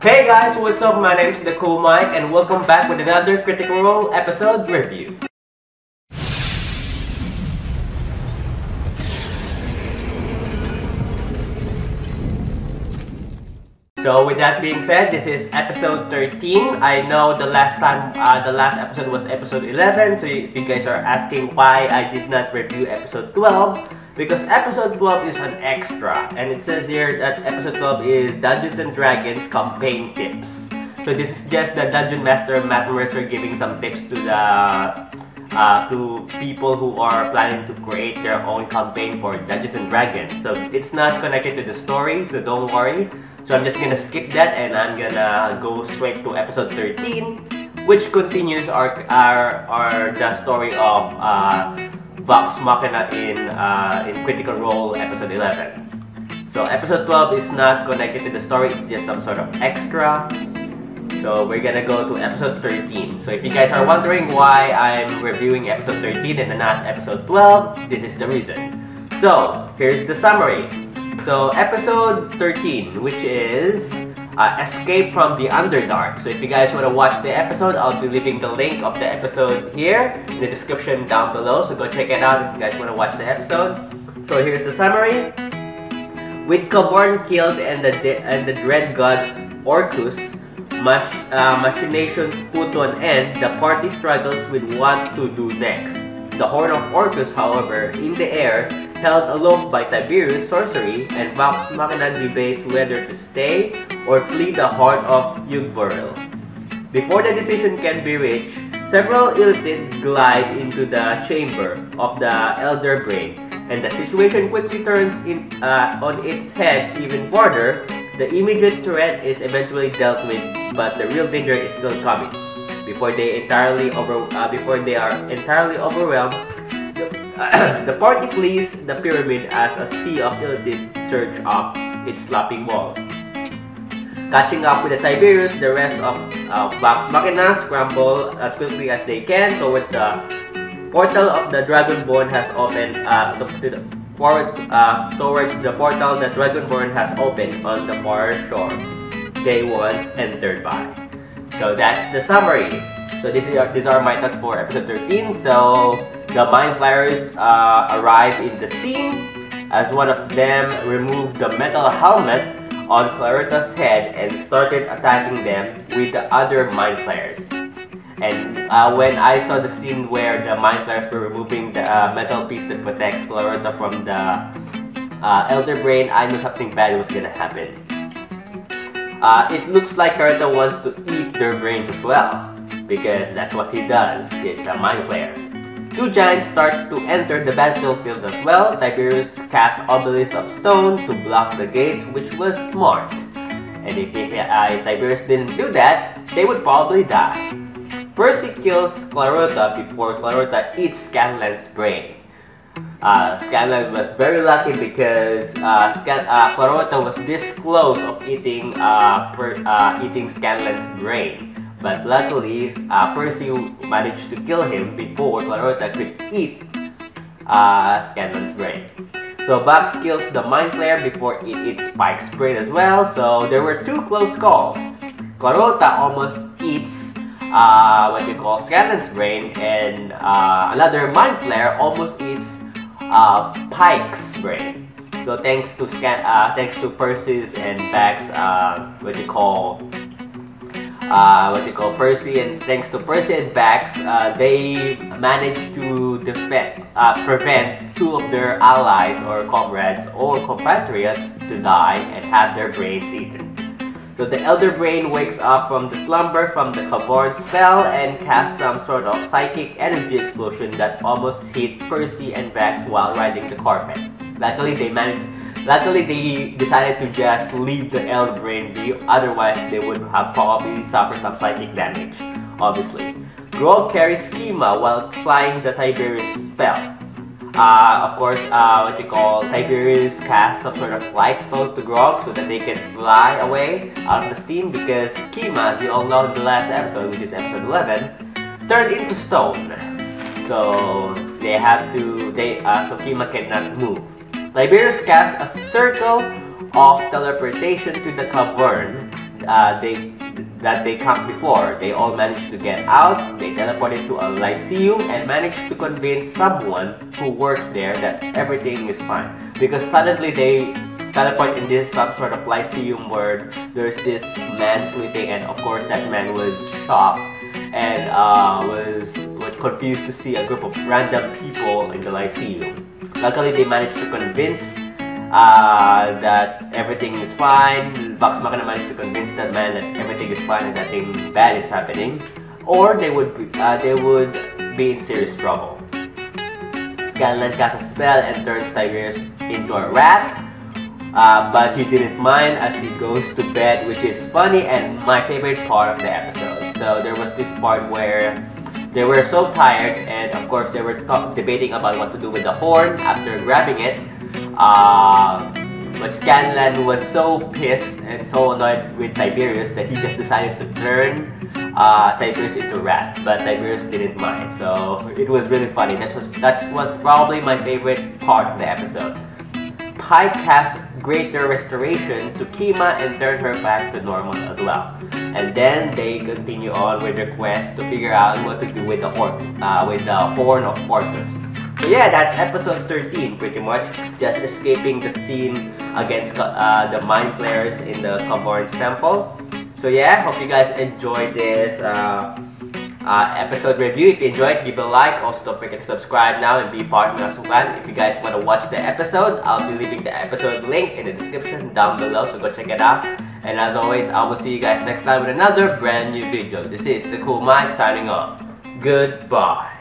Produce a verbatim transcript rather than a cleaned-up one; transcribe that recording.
Hey guys, what's up? My name is the Cool Mike and welcome back with another Critical Role episode review. So with that being said, this is episode thirteen. I know the last time, uh, the last episode was episode eleven, so if you guys are asking why I did not review episode twelve, because episode twelve is an extra, and it says here that episode twelve is Dungeons and Dragons campaign tips. So this is just the Dungeon Master Matt Mercer giving some tips to the uh, to people who are planning to create their own campaign for Dungeons and Dragons. So it's not connected to the story, so don't worry. So I'm just gonna skip that and I'm gonna go straight to episode thirteen, which continues our our, our the story of uh, Vox Machina in uh, in Critical Role episode eleven. So episode twelve is not connected to the story; it's just some sort of extra. So we're gonna go to episode thirteen. So if you guys are wondering why I'm reviewing episode thirteen and not episode twelve, this is the reason. So here's the summary. So episode thirteen, which is uh, Escape from the Underdark. So if you guys want to watch the episode, I'll be leaving the link of the episode here in the description down below. So go check it out if you guys want to watch the episode. So here's the summary. With Cavorn killed and the and the dread god Orcus mach uh, machinations put to an end, the party struggles with what to do next. The Horn of Orcus, however, in the air, held aloof by Tiberius' sorcery, and Vox Machina debates whether to stay or flee the heart of Yugvoril. Before the decision can be reached, several Illithid glide into the chamber of the Elder Brain, and the situation quickly turns in, uh, on its head even further. The immediate threat is eventually dealt with, but the real danger is still coming. Before they entirely over, uh, before they are entirely overwhelmed, the, uh, the party flees the pyramid as a sea of Illithid surge up its slapping walls. Catching up with the Tiberius, the rest of uh, Vox Machina scramble as quickly as they can towards the portal of the Dragonborn has opened. Uh, to, to the, forward, uh, towards the portal that Dragonborn has opened on the far shore they once entered by. So that's the summary. So this is these are my thoughts for episode thirteen. So the Mind Flayers uh, arrive in the scene as one of them removed the metal helmet on Clarota's head and started attacking them with the other Mind Flayers. And uh, when I saw the scene where the Mind Flayers were removing the uh, metal piece that protects Clarota from the uh, Elder Brain, I knew something bad was gonna happen. Uh, it looks like Clarota wants to eat their brains as well, because that's what he does. He's a Mind Flayer. Two giants starts to enter the battlefield as well. Tiberius casts obelisks of stone to block the gates, which was smart. And if, if uh, Tiberius didn't do that, they would probably die. Percy kills Clarota before Clarota eats Scanlan's brain. Uh, Scanlan was very lucky because uh, Scan uh, Clarota was this close of eating uh, per uh, eating Scanlan's brain. But luckily, uh, Percy managed to kill him before Clarota could eat uh, Scanlan's brain. So Vox kills the Mind Flayer before it eats Spike's brain as well. So there were two close calls. Clarota almost eats uh, what you call Scanlan's brain, and uh, another Mind Flayer almost eats uh, Pike's brain. So thanks to Scan, uh, thanks to Percy's and Vax, uh, what you call. Uh, what you call Percy and thanks to Percy and Vax, uh, they managed to defend, uh, prevent two of their allies or comrades or compatriots to die and have their brains eaten. So the Elder Brain wakes up from the slumber from the Cavorn spell and casts some sort of psychic energy explosion that almost hit Percy and Vax while riding the carpet. Luckily, they managed. Luckily, they decided to just leave the Elder Brain be, otherwise they would have probably suffered some psychic damage, obviously. Grog carries Schema while flying the Tiberius spell. Uh, of course, uh, what you call Tiberius casts some sort of flight spell to Grog so that they can fly away out of the scene, because Schema, as you all know in the last episode, which is episode eleven, turned into stone. So they have to, they, uh, so Schema cannot move. Tiberius casts a circle of teleportation to the cavern uh, they that they camped before. They all managed to get out. They teleported to a lyceum and managed to convince someone who works there that everything is fine. Because suddenly they teleport in this some sort of lyceum where there's this man sleeping, and of course that man was shocked and uh, was, was confused to see a group of random people in the lyceum. Luckily they managed to convince uh, that everything is fine. Vox Machina managed to convince that man that everything is fine and nothing bad is happening, or they would be, uh, they would be in serious trouble. Scanlan casts a spell and turns Tiberius into a rat. Uh, but he didn't mind as he goes to bed, which is funny and my favorite part of the episode. So there was this part where they were so tired, and of course they were talk debating about what to do with the horn after grabbing it. Uh, but Scanlan was so pissed and so annoyed with Tiberius that he just decided to turn uh, Tiberius into a rat. But Tiberius didn't mind, so it was really funny. That was, that was probably my favorite part of the episode. Pi casts Greater Restoration to Kima and turn her back to normal as well. And then they continue on with their quest to figure out what to do with the horn, uh, with the Horn of Orcus. So yeah, that's episode thirteen pretty much. Just escaping the scene against uh, the mind players in the Cavorn's temple. So yeah, hope you guys enjoyed this uh, Uh, episode review. If you enjoyed, give it a like. Also, don't forget to subscribe now and be part of the fan. If you guys want to watch the episode, I'll be leaving the episode link in the description down below, so go check it out. And as always, I will see you guys next time with another brand new video. This is the Cool Mike signing off. Goodbye.